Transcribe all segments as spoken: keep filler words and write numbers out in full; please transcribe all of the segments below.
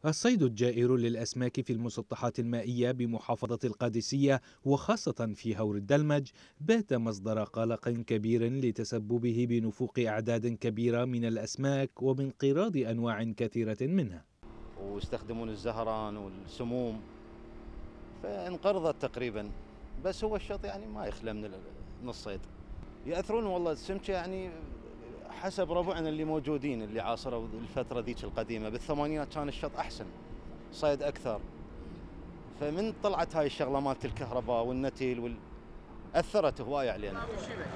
الصيد الجائر للأسماك في المسطحات المائية بمحافظة القادسية وخاصة في هور الدلمج بات مصدر قلق كبير لتسببه بنفوق أعداد كبيرة من الأسماك وبانقراض أنواع كثيرة منها. ويستخدمون الزهران والسموم فانقرضت تقريبا. بس هو الشط يعني ما يخلى من ال- من الصيد. يأثرون والله السمكة يعني حسب ربعنا اللي موجودين اللي عاصروا الفترة ذيك القديمة بالثمانينات كان الشط أحسن صيد أكثر. فمن طلعت هاي الشغلة مالت الكهرباء والنتيل وال... أثرت هواية علينا.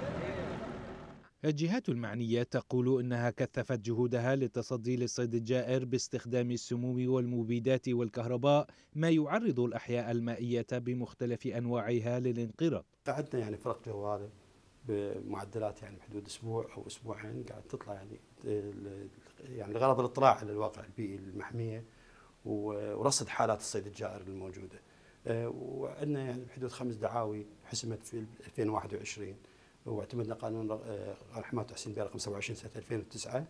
الجهات المعنية تقول إنها كثفت جهودها للتصدي للصيد الجائر باستخدام السموم والمبيدات والكهرباء، ما يعرض الأحياء المائية بمختلف أنواعها للانقراض. عندنا يعني فرق جوال بمعدلات يعني بحدود اسبوع او اسبوعين قاعد تطلع يعني ال- يعني لغرض الاطلاع على الواقع البيئي للمحميه ورصد حالات الصيد الجائر الموجوده. آه، وعندنا يعني بحدود خمس دعاوي حسمت في ألفين وواحد وعشرين، واعتمدنا قانون آه، قانون حمايه وتحسين البيئه رقم سبعة وعشرين سنه ألفين وتسعة.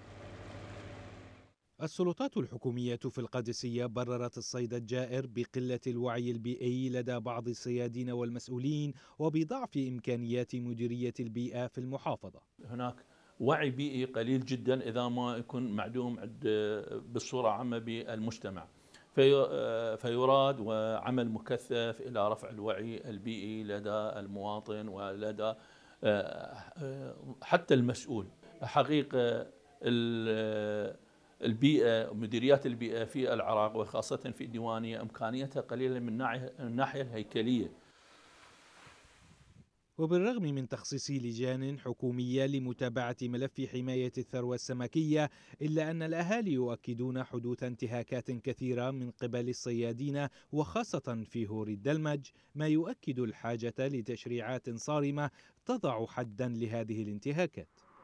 السلطات الحكومية في القادسية بررت الصيد الجائر بقلة الوعي البيئي لدى بعض الصيادين والمسؤولين وبضعف إمكانيات مديرية البيئة في المحافظة. هناك وعي بيئي قليل جدا إذا ما يكون معدوم عند بالصورة عامة بالمجتمع، في فيراد وعمل مكثف إلى رفع الوعي البيئي لدى المواطن ولدى حتى المسؤول. حقيقة البيئة مديريات البيئة في العراق وخاصة في الديوانية إمكانيتها قليلة من الناحية الهيكلية. وبالرغم من تخصيص لجان حكومية لمتابعة ملف حماية الثروة السمكية، إلا أن الأهالي يؤكدون حدوث انتهاكات كثيرة من قبل الصيادين وخاصة في هور الدلمج، ما يؤكد الحاجة لتشريعات صارمة تضع حدا لهذه الانتهاكات.